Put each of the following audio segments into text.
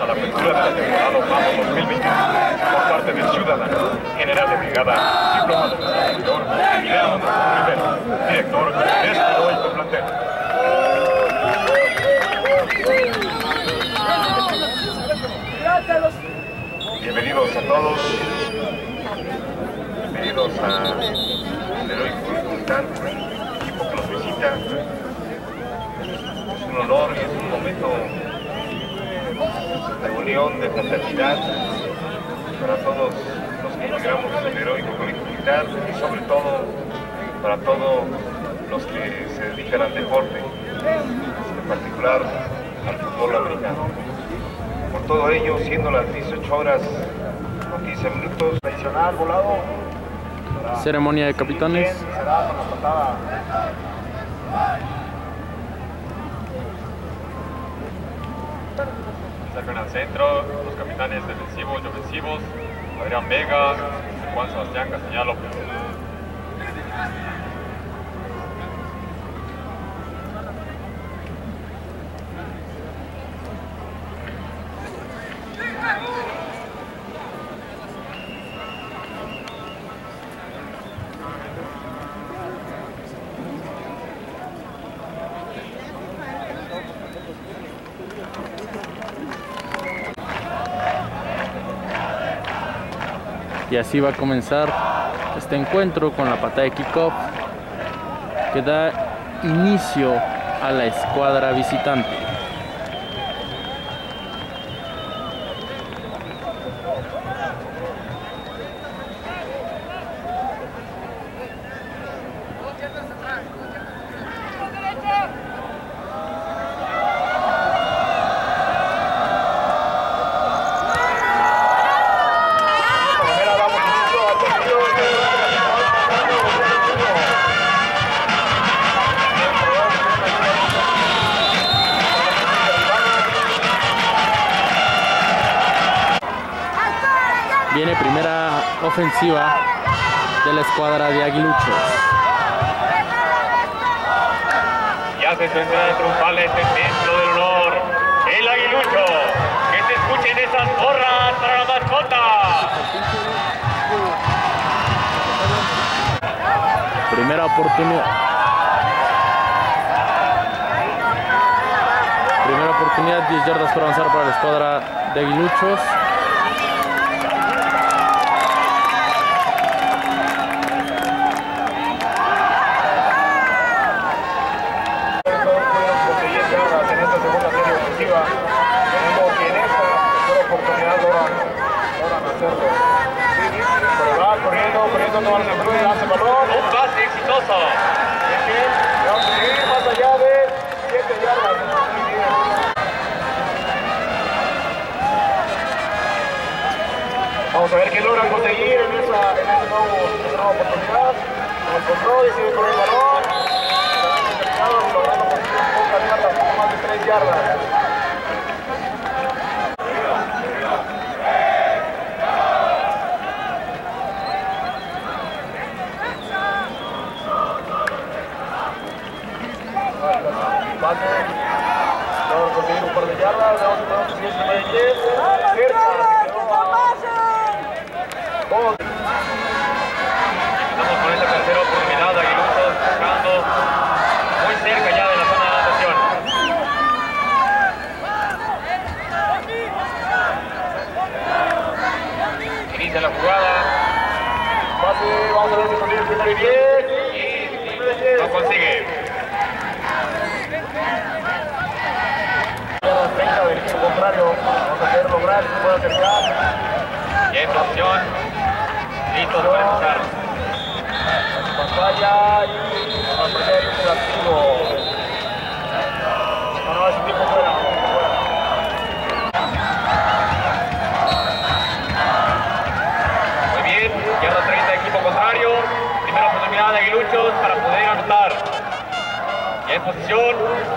a la apertura de la temporada Vamos 2021 por parte del ciudadano, general de brigada, diplomado de servidor, Emiliano Rivera, director de este heroico plantel. Bienvenidos a todos, bienvenidos al heroico militar, el equipo que nos visita. Es un honor y es un momento de unión, de fraternidad para todos los que integramos el heroico colegio militar y sobre todo para todos los que se dedican al deporte, en particular al fútbol americano. Por todo ello, siendo las 18 horas con 15 minutos, tradicional volado. Ceremonia de capitanes. Acercan al centro los capitanes defensivos y ofensivos, Adrián Vega, Juan Sebastián Castañeda López. Y así va a comenzar este encuentro con la patada de kickoff que da inicio a la escuadra visitante. Viene primera ofensiva de la escuadra de Aguiluchos. Ya se encuentra triunfal este templo del honor, el Aguilucho. Que se escuchen esas porras para la mascota. Primera oportunidad. Primera oportunidad, 10 yardas para avanzar para la escuadra de Aguiluchos. Un pase exitoso. Más allá de 7 yardas. Vamos a ver qué logran conseguir en esa nueva oportunidad. Con el control y sigue con el balón. Logrando conseguir pocas yardas, poco más de 3 yardas. Vamos a conseguir un par de yardas, vamos a conseguir el primer 10, cerca, Estamos con esta tercera oportunidad, Aguiluchos buscando muy cerca ya de la zona de anotación. Inicia la jugada. Pase, vamos a ver si consigue el primer 10. Y lo consigue. 30 del equipo contrario, vamos a querer lograr que se pueda acercar. Y en posición, listos para empezar. Pantalla y a aprender un activo. No, ese tiempo fuera. Muy bien, yarda 30 equipo contrario. Primera oportunidad de Aguiluchos para poder anotar. Y en posición.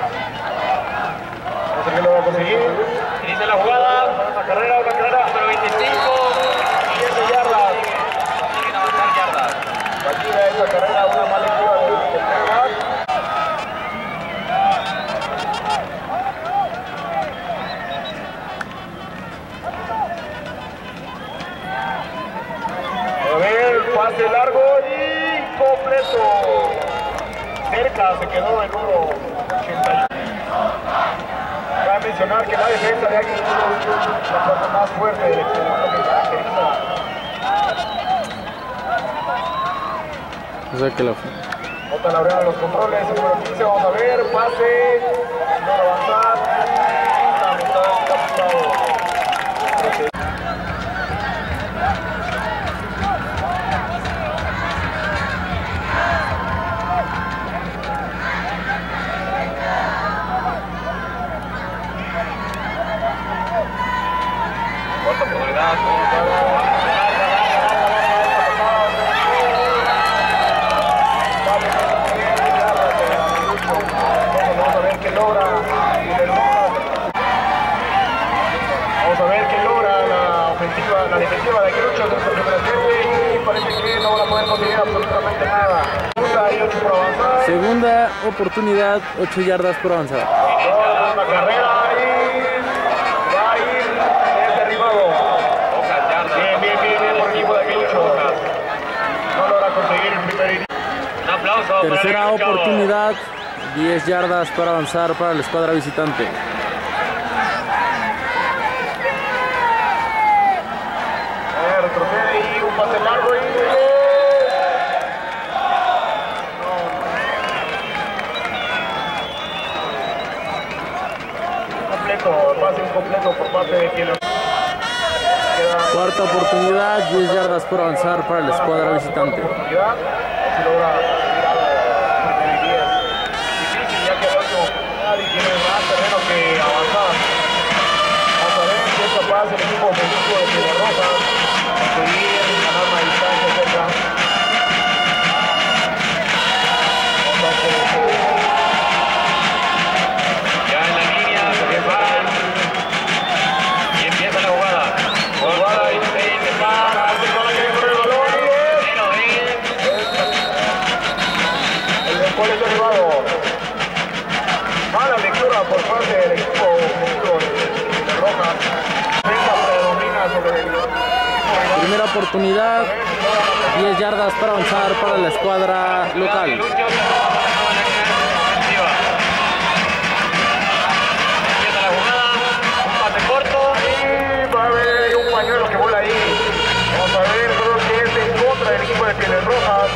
No sé qué lo va a conseguir. Inicia la jugada. Una carrera. Número 25. 7 yardas. Consiguen avanzar yardas. Fatiga esa carrera, una mala lectura del quarterback. cerca, se quedó el número 81. Cabe mencionar que la defensa de Águilas es la parte más fuerte del equipo, lo que caracteriza. O sea que la... Bota Laureano en los controles, el número 15, vamos a ver, pase, no avanzar, está capturado. Cuarta oportunidad. Vamos a ver qué logra. Vamos a ver qué logra la ofensiva, la defensiva de Aguiluchos en esta primera serie y parece que no van a poder conseguir absolutamente nada. Segunda y 8 por avanzar. Segunda oportunidad, 8 yardas por avanzar. Una carrera y va a ir el derribado. Bien por el equipo de Aguiluchos. No logra conseguir el primer inicio. Un aplauso. Tercera oportunidad, 10 yardas para avanzar para la escuadra visitante. Retrocede y un pase largo y... Completo, pase incompleto por parte de quien lo... Cuarta oportunidad, 10 yardas por avanzar para la escuadra visitante. Oportunidad, si logra conseguir algo en el 10. Difícil, ya que el otro nadie tiene más terreno que avanzar. Vamos a ver si es capaz el equipo ofensivo de Piedras Rojas de conseguir ganar una distancia cerca. Ya en la línea se preparan y empieza la jugada. Jugada y se para, hace con la que corre el balón y el después es derribado. Mala lectura por parte del equipo ofensivo de Piedras Rojas. Defensa predomina sobre el equipo rival. Primera oportunidad, 10 yardas para avanzar para la escuadra local. Empieza la jugada, un pase corto. Y va a haber un pañuelo que vuela ahí. Vamos a ver, creo que es en contra del equipo de Pieles Rojas.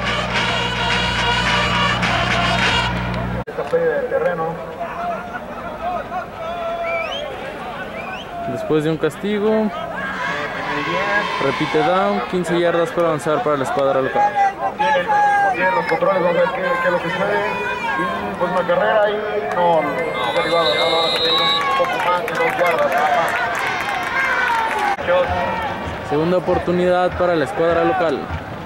Esta pérdida de terreno. Después de un castigo, repite down, 15 yardas para avanzar para la escuadra local. Tienen los controles, vamos a ver qué es lo que sucede. Y pues una carrera y no, derribado, no lo van a conseguir un poco más de 2 yardas. Segunda oportunidad para la escuadra local.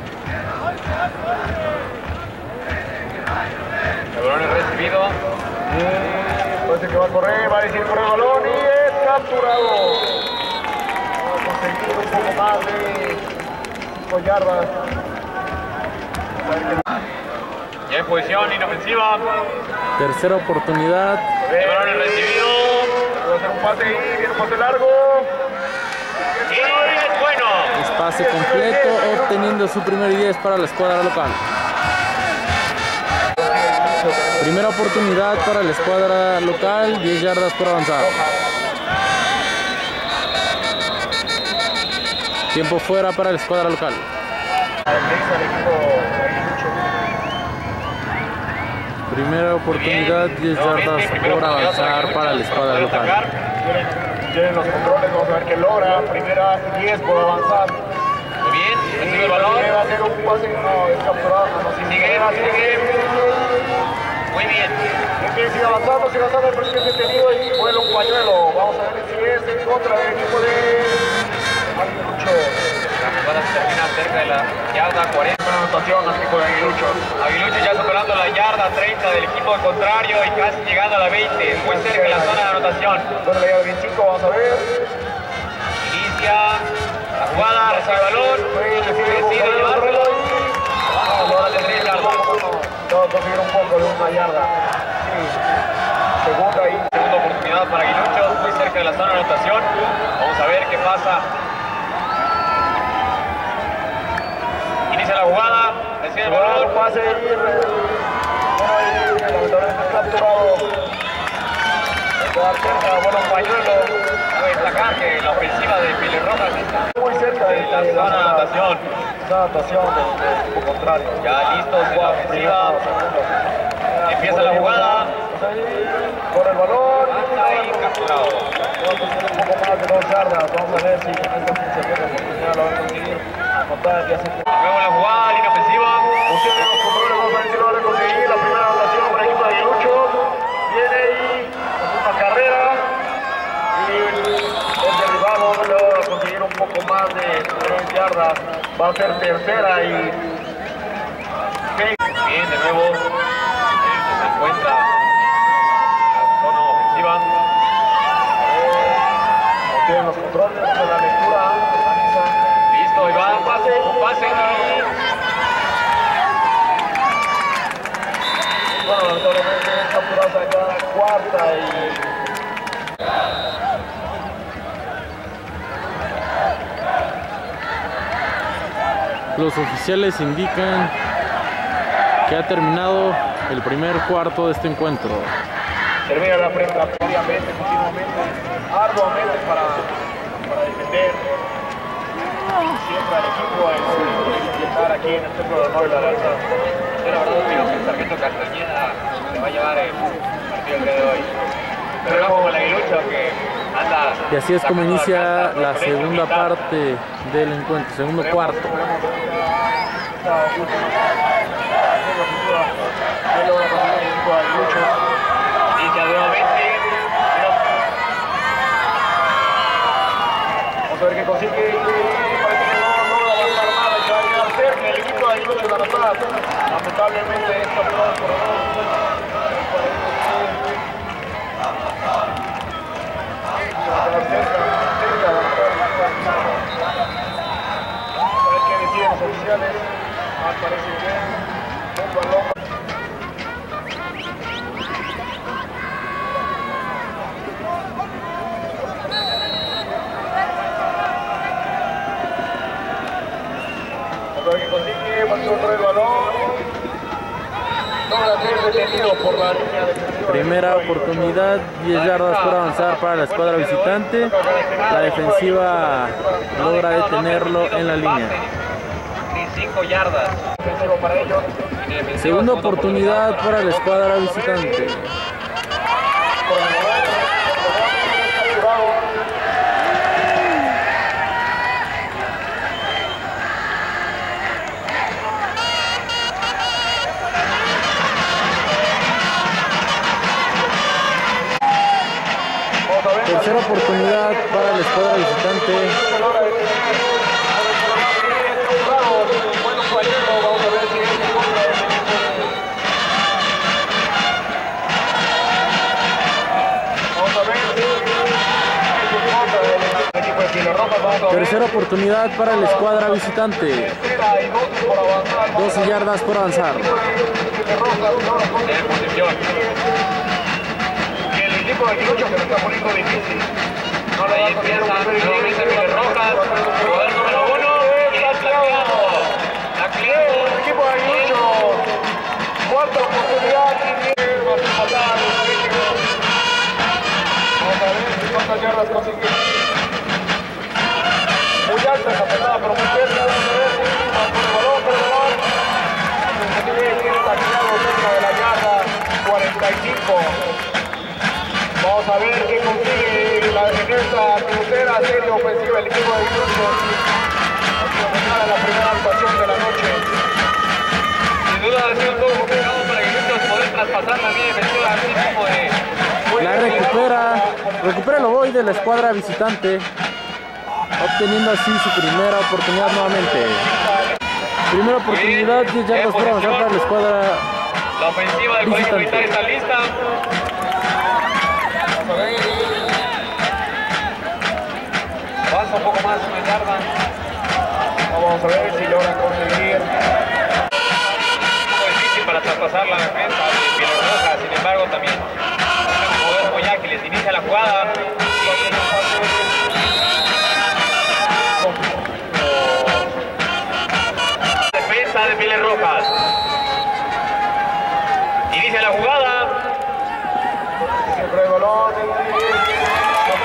El balón es recibido. Parece que va a correr, va a decir correr el balón y es capturado. Va a conseguir un poco más de 5 yardas. Ya en posición inofensiva. Tercera oportunidad, El balón es recibido. Va a hacer un pase y viene un pase largo. Y es bueno. es pase completo, obteniendo su primer 10 para la escuadra local. Primera oportunidad para la escuadra local, 10 yardas por avanzar. Tiempo fuera para la escuadra local. Caracteriza al equipo Aguilucho. Primera oportunidad, 10 yardas por avanzar para la escuadra local. Tienen los controles, vamos a ver qué logra. Primera 10 por avanzar. Muy bien, recibe el balón. Va a hacer un pase, no, es capturado. Sigue. Muy bien. Sigue avanzando, pero es que es detenido y vuela un pañuelo. Vamos a ver si es en contra del equipo de Aguilucho. La jugada termina cerca de la yarda 40. Buena anotación al equipo de Aguilucho. Aguilucho ya superando la yarda 30 del equipo contrario y casi llegando a la 20. Muy cerca de la zona de anotación. Bueno, la yarda 25, vamos a ver. Inicia la jugada, recibe el balón. Decide llevárselo. Ahora tendría yarda. No, conseguir un poco de una yarda. Sí. Segunda ahí. Segunda oportunidad para Aguilucho, muy cerca de la zona de anotación. Vamos a ver qué pasa. Inicia la jugada, recibe el balón. Pase y Pañuelo. Cabe destacar que la ofensiva de Pieles Rojas está Muy cerca de la zona de anotación. esa adaptación del equipo contrario. Ya listos en la ofensiva. Empieza la jugada. Con el balón. Anda ahí capturado. Un poco más de 2 yardas. Vamos a ver si en esta 15 la oportunidad lo van a conseguir. Anotar ya se Luego la jugada, línea ofensiva. Ustedes los controles, vamos a ver si logra conseguir la primera anotación para el equipo de Aguilucho. Viene ahí, una carrera. Y el derribado logra conseguir un poco más de 3 yardas. Va a ser tercera y... Bien, de nuevo. Se encuentra la zona ofensiva. Tienen los controles de la lectura. Listo, ahí va. Un pase. Bueno, lamentablemente capturados acá cuarta y... Los oficiales indican que ha terminado el primer cuarto de este encuentro. Termina la prensa previamente, continuamente, arduamente para defender siempre al equipo y estar aquí en el centro de honor de la raza. Yo la verdad opino que el sargento Castañeda se va a llevar el partido el día de hoy. Pero no como el Aguilucho que anda... Y así es como sacando inicia cartas la por segunda mitad. parte del encuentro, segundo cuarto. Inicia nuevamente. Vamos a ver qué consigue. Parece que no va a avanzar nada y se va a quedar cerca el equipo de Aguilucho de anotar. Lamentablemente esta pelota por los oficiales, parece bien, un balón. Vamos a ver qué consigue, va a encontrar el balón. Logra ser detenido por la línea defensiva. Primera oportunidad, 10 yardas por avanzar para la escuadra visitante. La defensiva logra detenerlo en la línea. 5 yardas. Para ellos. Segunda oportunidad para la escuadra visitante. Tercera oportunidad para la escuadra visitante. Tercera oportunidad para la escuadra visitante. 12 yardas por avanzar. El equipo de Aguilucho que se está poniendo difícil. No le va a conseguir nuevamente Pieles Rojas. Jugador número 1. Y tacleado. Tacleado. El equipo de Aguilucho. Cuarta oportunidad y bien. Vamos a ver cuántas yardas consigue. Muy alta esa pelada, pero muy cerca. Vamos a ver. Por el balón, por el balón. Tiene tacleado cerca de la yarda 45. Vamos a ver qué consigue en esta tercera serie ofensiva el equipo de Aguilucho. A la primera actuación de la noche. Sin duda ha sido todo complicado para Aguilucho poder traspasar la línea defensiva así como de... La recupera el ovoide de la escuadra visitante, obteniendo así su primera oportunidad nuevamente. Primera oportunidad, 10 yardas por avanzar para la escuadra La ofensiva del Colegio Militar está lista. Avanza un poco más, una yarda. Vamos a ver si logran conseguir. Muy difícil para traspasar la defensa de Pieles Rojas, sin embargo también son jugadores muy ágiles. Inicia la jugada. Defensa de Pieles Rojas. Inicia la jugada. Siempre el balón.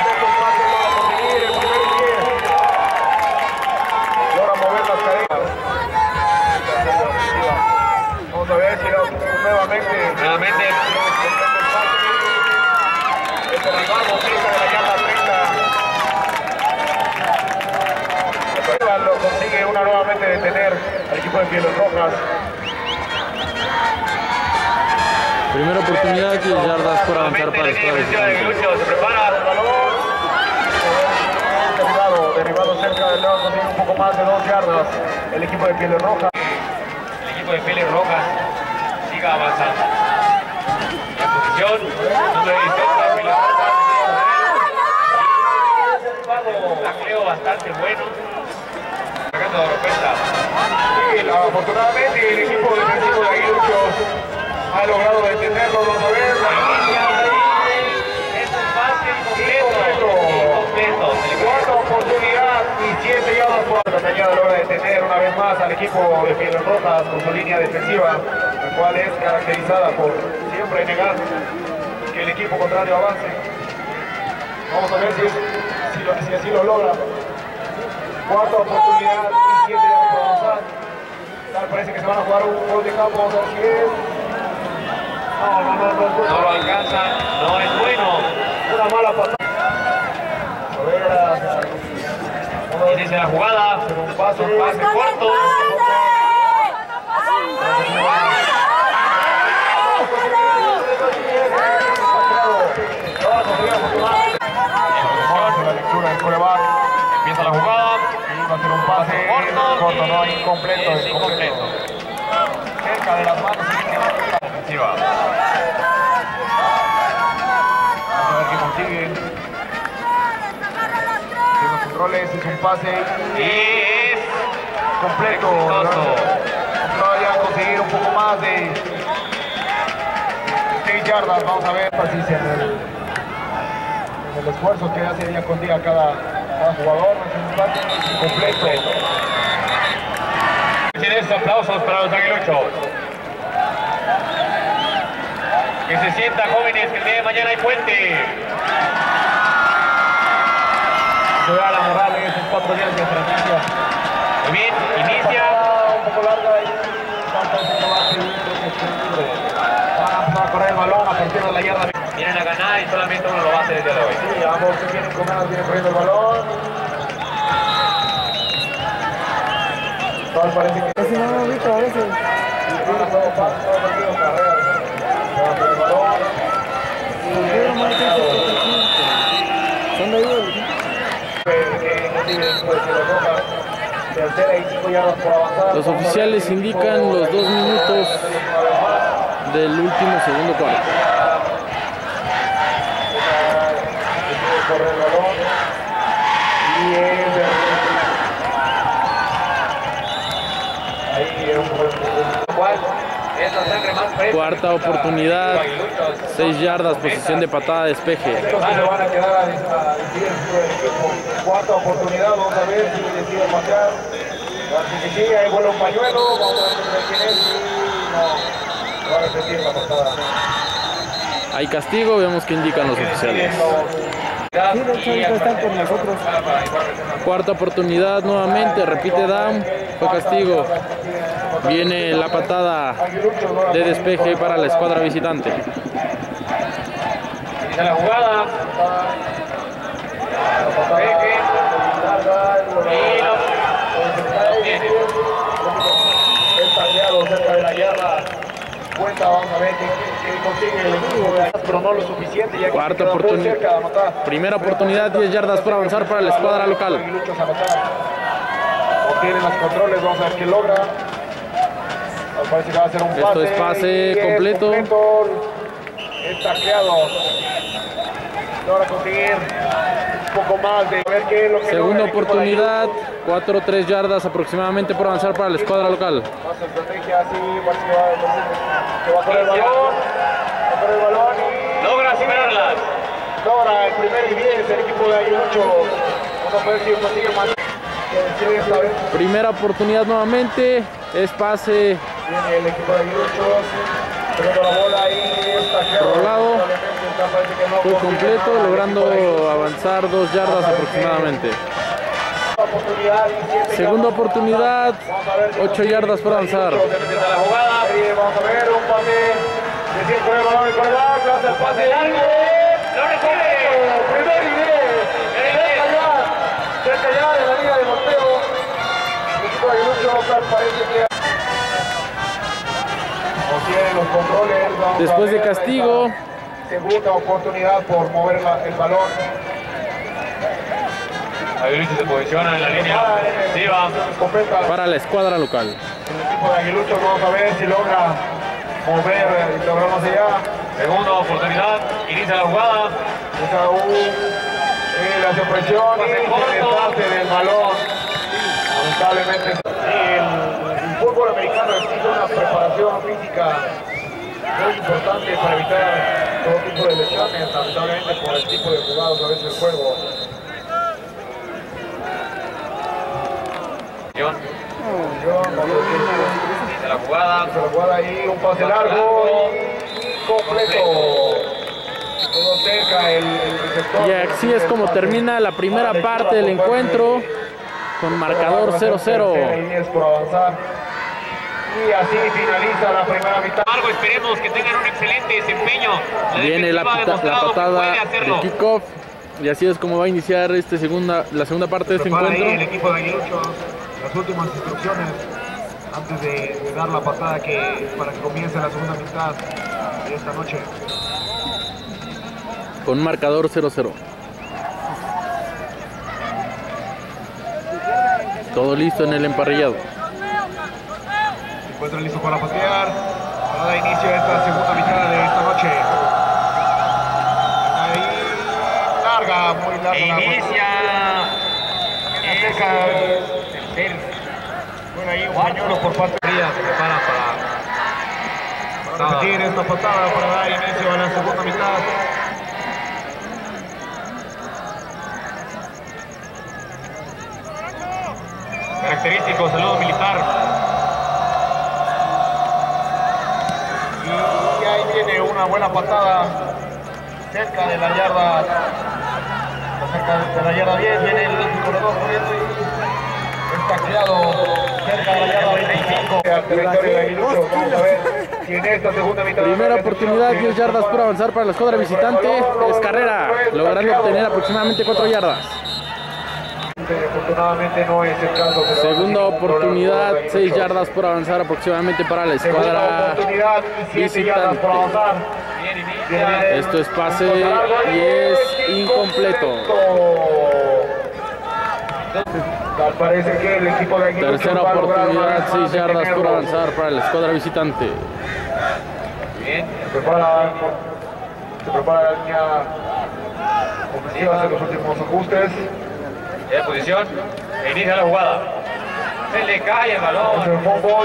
logra nuevamente detener al equipo de Pieles Rojas. Primera oportunidad, 10 yardas por avanzar para la escuadra visitante. Se prepara. Derribado cerca del león, consigue un poco más de 2 yardas el equipo de Pieles Rojas. El equipo de Pieles Rojas siga avanzando. La posición número 18 de Pieles Rojas. Un tacleo bastante bueno. Sacando la defensa. Y afortunadamente el equipo defensivo de Aguiluchos ha logrado detenerlo. Vamos a ver. Es un pase incompleto. Cuarta oportunidad y 7 yardas por la cañada. Logra detener una vez más al equipo de Pieles Rojas con su línea defensiva, la cual es caracterizada por siempre negar que el equipo contrario avance. Vamos a ver si así lo logra. Cuarta oportunidad y 7 yardas por avanzar. Tal parece que se van a jugar un gol de campo. Vamos a ver si es. No lo alcanza, no es bueno. Una mala patada. Inicia la jugada, un pase corto. La lectura del coreback. Empieza la jugada. Va a ser un pase corto, no incompleto. Es incompleto. Cerca de las manos Ofensiva. Vamos a ver qué consigue. Tiene los controles, es un pase Y es completo. Todavía conseguir un poco más de 6 yardas. Vamos a ver si en el esfuerzo que hace día con día cada jugador. Es un pase completo. Tienes aplausos para los aguiluchos. Que se sienta, jóvenes, que el día de mañana hay puente. Se da la moral en esos 4 días de franquicia. Muy bien, inicia. Un poco larga y van a correr el balón a partir de la yarda. Vienen a ganar y solamente uno lo va a hacer el día de hoy. Sí, ambos que vienen con ganas, vienen corriendo el balón. Tal parece que Casi no lo ubico a veces. Son de ahí. Tercera y 5 yardas por avanzar. Los oficiales indican los 2 minutos del último segundo cuarto. Corre el balón. Y ahí Es la sangre más fresca. Cuarta oportunidad, 6 yardas, posición de patada de despeje. se van a quedar a decidir el equipo. Cuarta oportunidad, vamos a ver si decide marcar. Si sigue, ahí vuela un pañuelo, vamos a ver quién es. No va a repetir la patada. Hay castigo, vemos que indican los oficiales. Sí, de hecho, ahorita están por nosotros. Cuarta oportunidad nuevamente, repite down, fue castigo. Viene la patada de despeje para la escuadra visitante. Inicia la jugada. Y lo tiene. El taqueado cerca de la yarda. Cuenta, vamos a ver qué consigue el equipo, pero no lo suficiente. Ya que Cuarta oportunidad. Primera oportunidad, 10 yardas por avanzar para la escuadra local. Obtienen los controles, vamos a ver qué logra. Parece que va a ser un pase. Esto es pase completo. Es tacleado. Logra conseguir un poco más de ver qué es lo que Segunda oportunidad, 4 o 3 yardas aproximadamente por avanzar para la escuadra local. Más estrategia así, parece que va a correr el balón. Va a correr el balón y Logra superarlas. logra el primer y 10 el equipo de Aguiluchos. Vamos a ver si consigue más. Primera oportunidad nuevamente, es pase Viene el equipo de Aguiluchos, teniendo la bola ahí, está rolado, fue completo, logrando avanzar 2 yardas aproximadamente. Segunda oportunidad, 8 yardas por avanzar. Empieza la jugada. Vamos a ver un pase, decir con el balón y con el arco, hace el pase largo. ¡Lo recibe! Primer y 10, cerca ya de la liga de Monteo. El equipo equipo de Aguilucho, tal parece que no tienen los controles. Vamos Después a de ver castigo. esta segunda oportunidad por mover el balón. Aguilucho se posiciona en la línea defensiva. Completa. Para la escuadra local. El equipo de Aguilucho, vamos a ver si logra mover y logramos allá. Segunda oportunidad, inicia la jugada. Le hace presión y se deshace del balón. Lamentablemente. El fútbol americano exige una preparación física muy importante para evitar todo tipo de lesiones, lamentablemente por el tipo de jugados a veces del juego. Inicia la jugada. Ahí, un pase largo y completo. Todo cerca el receptor. Y así es como termina la primera parte del encuentro con marcador 0-0. Por avanzar. Y así finaliza la primera mitad. Algo, esperemos que tengan un excelente desempeño. Viene la patada de kickoff. Y así es como va a iniciar la segunda parte de este encuentro. El equipo de Aguilucho, las últimas instrucciones antes de dar la patada para que comience la segunda mitad de esta noche. Con un marcador 0-0. Todo listo en el emparrillado. Se encuentra listo para patear. Para dar inicio a esta segunda mitad de esta noche. Ahí, larga, muy larga. Inicia. Bueno, ahí un pañuelo por parte de ella. Se prepara para repetir esta patada para dar inicio a la segunda mitad. Característico saludo militar. Y ahí viene una buena patada cerca de la yarda. Cerca de la yarda 10 viene el corredor corriendo y es tacleado cerca de la yarda 25. Al territorio de Aguilucho. Vamos a ver si en esta segunda mitad. Primera oportunidad, 10 yardas por avanzar para la escuadra visitante. Es carrera, logrando obtener aproximadamente 4 yardas. Afortunadamente no es el caso. Segunda oportunidad, 6 yardas por avanzar aproximadamente para la escuadra visitante. Esto es pase y es incompleto. Tal parece que el equipo de Aguilucho Tercera oportunidad, 6 yardas por avanzar para la escuadra visitante. Bien. Se prepara la línea ofensiva, hace los últimos ajustes. En posición, inicia la jugada. Se le cae el balón. Es el fútbol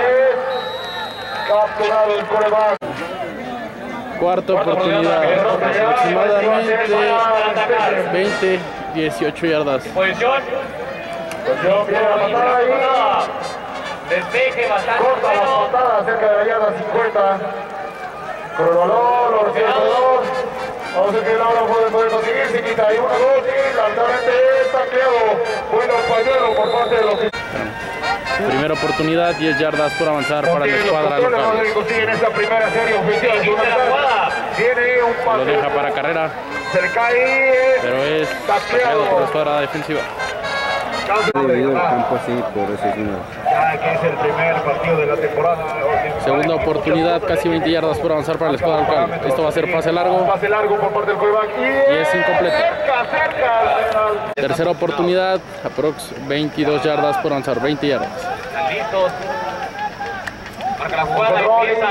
capturado el coreback. Cuarta oportunidad, aproximadamente 20, 18 yardas. Posición. Viene la patada ahí. Despeje bastante. Corta la patada cerca de la yarda 50. Con el balón, lo recibe el jugador. Vamos a ver que Laura puede conseguir. Se quita ahí 1-2 y lamentablemente está creado. Bueno, pañuelo por parte de los. Primera oportunidad, 10 yardas por avanzar para la escuadra local. Consiguen esta primera serie ofensiva. Tiene un pase. Lo deja para carrera, Se le cae. pero es tacleado por la escuadra defensiva. Dividido el campo así por esos números. Ya que es el primer partido de la temporada. Segunda oportunidad, casi 20 yardas por avanzar para la escuadra local. Esto va a ser pase largo Pase largo por parte del coreback. y es incompleto. Cerca. Tercera oportunidad, aprox 22 yardas por avanzar, 20 yardas. Están listos. Marca la jugada, empieza.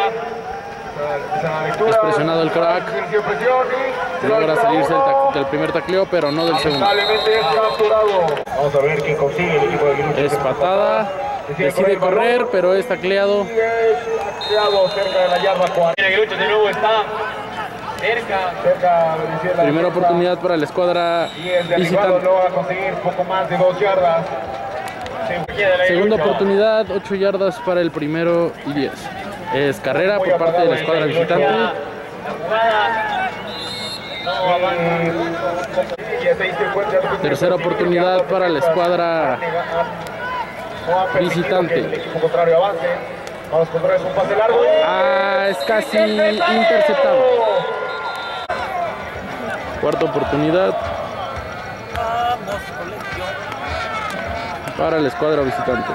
Es presionado el crack. Logra salirse del primer tacleo, pero no del segundo. Lamentablemente es capturado. Vamos a ver quién consigue el equipo de Aguilucho. Es patada, decide correr, pero es tacleado. Tacleado cerca de la yarda 40. Aguilucho de nuevo está cerca. Cerca de la Primera yarda. oportunidad para la escuadra Y el derribado visitante. logra conseguir poco más de 2 yardas. Segunda oportunidad, 8 yardas para el primero y 10. Es carrera por parte de la escuadra visitante. La jugada. No avanza. Y hasta ahí se encuentra el Tercera oportunidad para la escuadra No ha permitido visitante. que el equipo contrario avance. Vamos a encontrar un pase largo. Es casi interceptado. Cuarta oportunidad. para la escuadra visitante.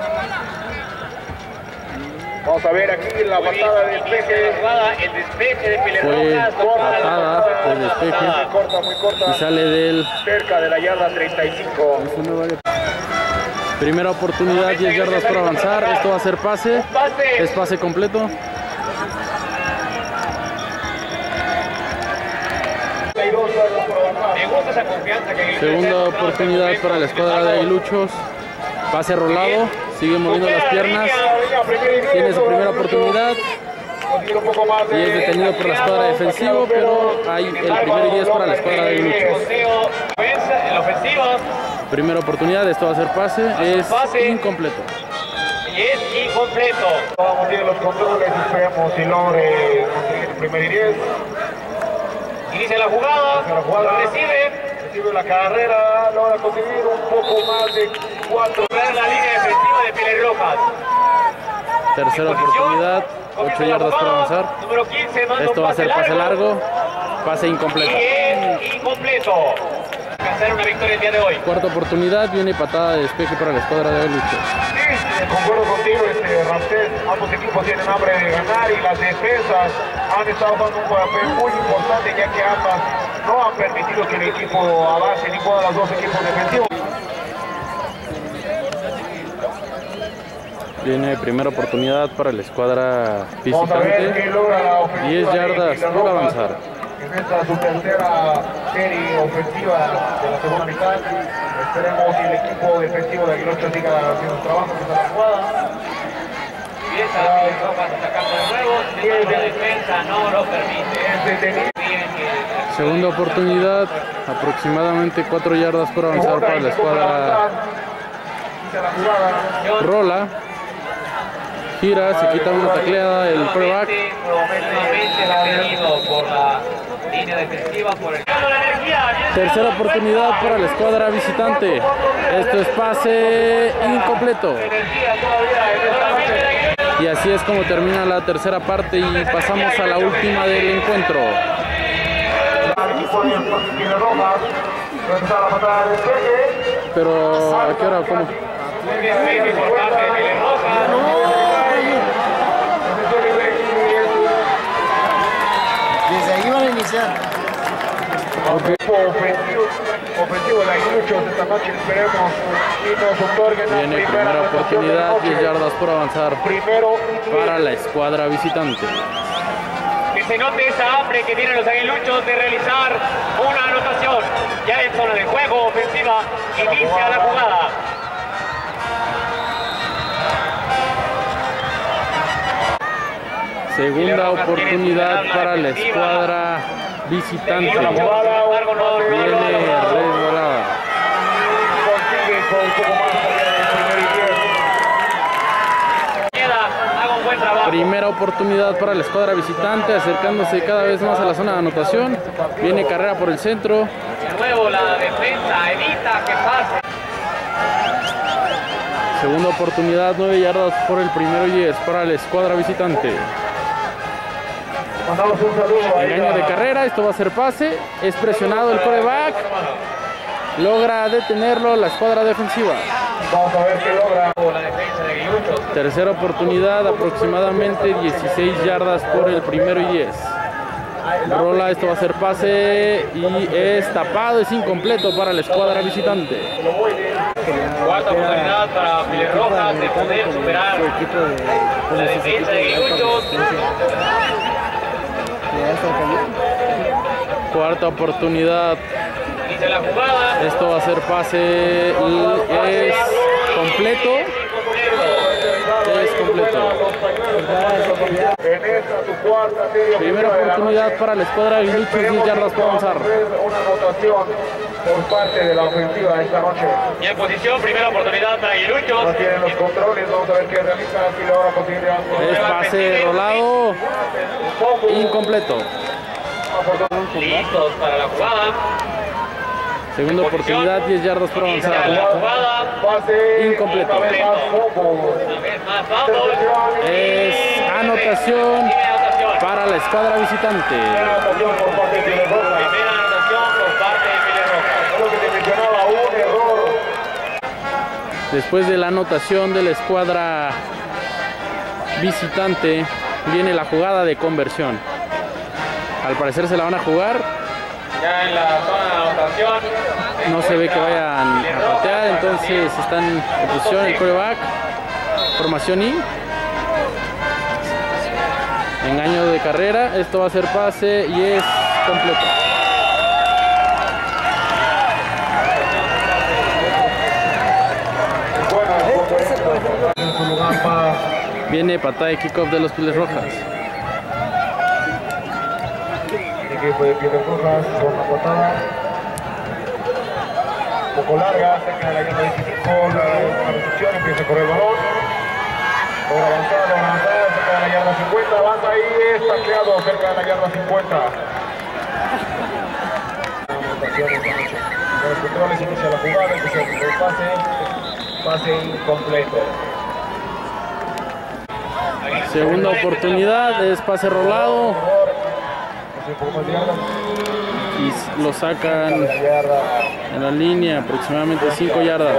Vamos a ver aquí la patada de despeje. El despeje de Pile Fue Rojas. patada de despeje Corta, muy corta. y sale del... Cerca de la yarda 35. Primera oportunidad, 10 yardas por avanzar. Esto va a ser pase. Es pase completo. Me gusta esa confianza que Segunda oportunidad para la escuadra de Aguiluchos. Pase rolado. Sigue moviendo las piernas. Tiene su primera oportunidad. Y es detenido por la escuadra defensiva, pero hay el primer y 10 para la escuadra de Aguiluchos. En la ofensiva. Primera oportunidad, esto va a ser pase. Es incompleto. Y es incompleto. Vamos a ir los controles, esperemos si logre conseguir el primer y 10. Inicia la jugada. Recibe la carrera, logra conseguir un poco más de 4. La línea defensiva de Pile Rojas. Tercera oportunidad, 8 yardas por avanzar. Número 15, Esto va a ser pase largo, pase incompleto. Y es incompleto. Alcanzar una victoria el día de hoy. Cuarta oportunidad, viene patada de despeje para la escuadra de Aguiluchos. Sí, concuerdo contigo, Ramsés. Ambos equipos tienen hambre de ganar y las defensas han estado jugando un papel muy importante, ya que ambas no han permitido que el equipo avance, ninguno de los dos equipos defensivos. Viene primera oportunidad para la escuadra Vamos a ver qué visitante. logra la ofensiva 10 de yardas Pile por Rojas. avanzar. Empieza su tercera serie ofensiva de la segunda mitad. Esperemos que el equipo defensivo de Aguiluchos siga haciendo su trabajo, que está la jugada. Empieza Pile Rojas a atacar de nuevo. Sin embargo, la defensa no lo permite. Es detenido. Segunda oportunidad, aproximadamente 4 yardas por avanzar para la escuadra. Rola, gira, se quita una tacleada, el quarterback. Nuevamente detenido por la línea defensiva, por el... Tercera oportunidad para la escuadra visitante. Esto es pase incompleto. Y así es como termina la tercera parte y pasamos a la última del encuentro. Pero ¿a qué hora? ¿Cómo? Desde ahí van a iniciar. Ofensivo de Aguiluchos esta noche, esperemos y nos otorguen la Viene primera oportunidad, 10 yardas por avanzar primero para la escuadra visitante. Que se note esa hambre que tienen los aguiluchos de realizar una anotación. Ya en zona de juego ofensiva, inicia la jugada. Segunda oportunidad para la escuadra visitante. Viene resbalada. consigue con un poco más el primer y 10. Haga un buen trabajo. Primera oportunidad para la escuadra visitante, acercándose cada vez más a la zona de anotación. Viene carrera por el centro. De nuevo la defensa evita que pase. Segunda oportunidad, 9 yardas por el primero y 10 para la escuadra visitante. Mandamos un saludo ahí Engaño de carrera, esto va a ser pase. Es presionado el quarterback. Logra detenerlo la escuadra defensiva. Vamos a ver qué logra. La defensa de Aguiluchos. Tercera oportunidad, aproximadamente 16 yardas por el primero y 10. Rola, esto va a ser pase y es tapado, es incompleto para la escuadra visitante. Cuarta oportunidad para Pile Rojas de poder superar la defensa de Aguiluchos. Cuarta oportunidad, Inicia la jugada. esto va a ser pase y es completo. Es completo. En esta su cuarta serie. Primera oportunidad para la escuadra de Aguiluchos, 10 yardas para avanzar. Una anotación por parte de la ofensiva esta noche. Y en posición, primera oportunidad para Aguiluchos. No tienen los controles, vamos a ver qué realiza. Si logra conseguir algo. Es pase rolado, incompleto. Listos para la jugada. Segunda oportunidad, 10 yardas por Inicia la avanzar. jugada. Pase Incompleto. una vez más, fumble. Una vez más, vamos. Es anotación para la escuadra visitante. Anotación por parte de Pile Rojas. Primera anotación por parte de Pile Rojas. Es lo que te mencionaba, un error. Después de la anotación de la escuadra visitante, viene la jugada de conversión. Al parecer se la van a jugar. Ya en la zona de anotación. No se ve que vayan a patear, entonces están en posición el quarterback. Formación I. Engaño de carrera. Esto va a ser pase y es completo. Viene patada de kickoff de los Pieles Rojas. El equipo de Pieles Rojas con una patada un poco larga, cerca de la yarda 25, la recepción, empieza a correr el balón. Ahora avanzado, cerca de la yarda 50, avanza ahí, es tacleado cerca de la yarda 50. Los controles inicia la jugada, empieza el pase incompleto. Segunda oportunidad, es pase rolado. Y lo sacan en la línea, aproximadamente 5 yardas.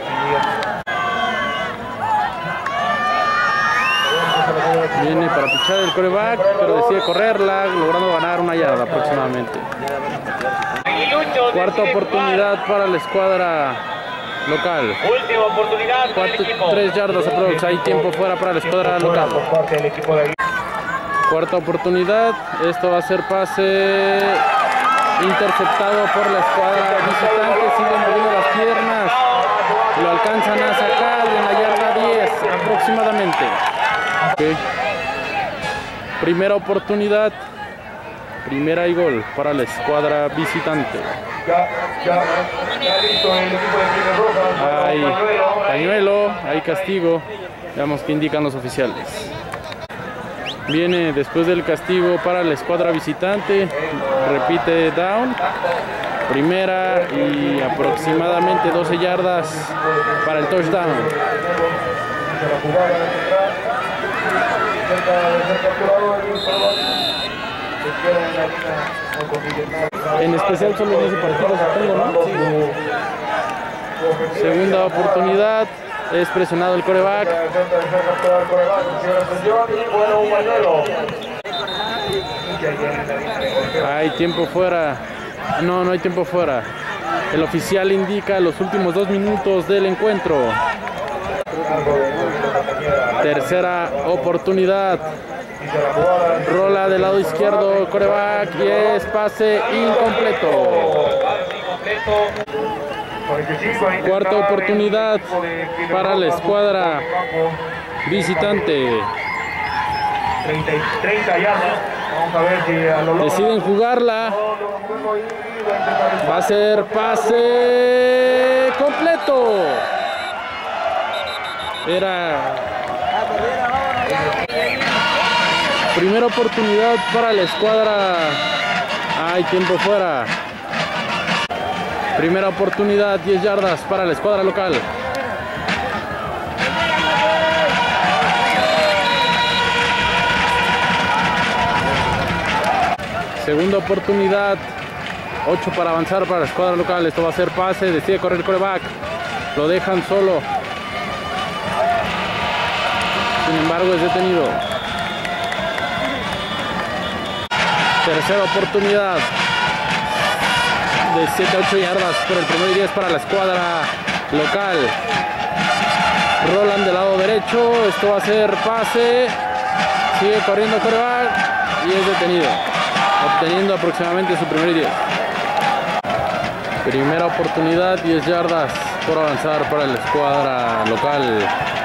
Viene para pichar el quarterback, pero decide correrla, logrando ganar 1 yarda aproximadamente. Cuarta oportunidad para la escuadra local. Última oportunidad. 3 yardas aprox. Hay tiempo fuera para la escuadra local. Cuarta oportunidad. Esto va a ser pase interceptado por la escuadra visitante. Siguen moviendo las piernas. Lo alcanzan a sacar en la yarda 10 aproximadamente. Okay. Primera oportunidad. Primera y gol para la escuadra visitante. Ya listo el equipo de Pieles Rojas. Hay pañuelo, hay castigo. Veamos qué indican los oficiales. Viene después del castigo para la escuadra visitante. Repite down. Primera y aproximadamente 12 yardas para el touchdown. En especial solo en ese partido se tengo, ¿no? Sí. Segunda oportunidad. Es presionado el quarterback. Hay tiempo fuera. No, no hay tiempo fuera. El oficial indica los últimos 2 minutos del encuentro. Tercera oportunidad. Rola del lado izquierdo, quarterback, y es pase incompleto. Cuarta oportunidad para la escuadra visitante. 30 yardas. Vamos a ver si a lo largo deciden jugarla. Va a ser pase completo. Era primera oportunidad para la escuadra. Hay tiempo fuera. Primera oportunidad, 10 yardas para la escuadra local. Segunda oportunidad, 8 para avanzar para la escuadra local. Esto va a ser pase, decide correr el quarterback. Lo dejan solo. Sin embargo, es detenido. Tercera oportunidad. De 7 a 8 yardas por el primer y 10 para la escuadra local. Rolan del lado derecho. Esto va a ser pase. Sigue corriendo quarterback y es detenido. Obteniendo aproximadamente su primer y 10. Primera oportunidad, 10 yardas por avanzar para la escuadra local.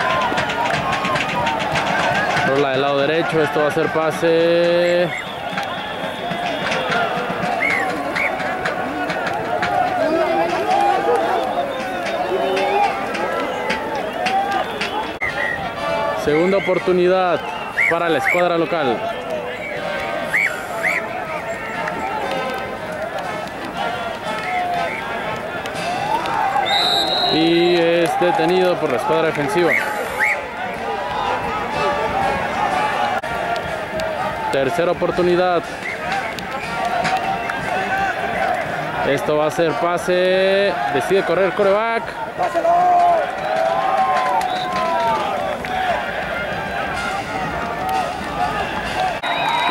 Rola del lado derecho. Esto va a ser pase. Segunda oportunidad para la escuadra local. Y es detenido por la escuadra defensiva. Tercera oportunidad. Esto va a ser pase. Decide correr quarterback.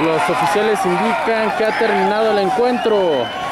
Los oficiales indican que ha terminado el encuentro.